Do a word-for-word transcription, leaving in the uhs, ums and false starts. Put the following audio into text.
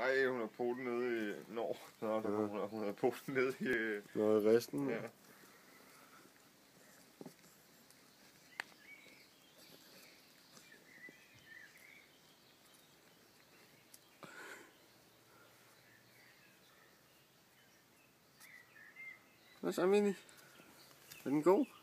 Nej, hun har poten nede i... Nå, Nå der ja. hun, har, hun har poten nede i... Nå, i resten. Ja. Hvad så, Minnie? Er den god?